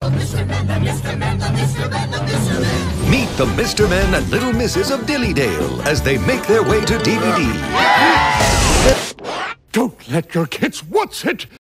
Meet the Mr. Men and Little Misses of Dillydale as they make their way to DVD. Don't let your kids watch it!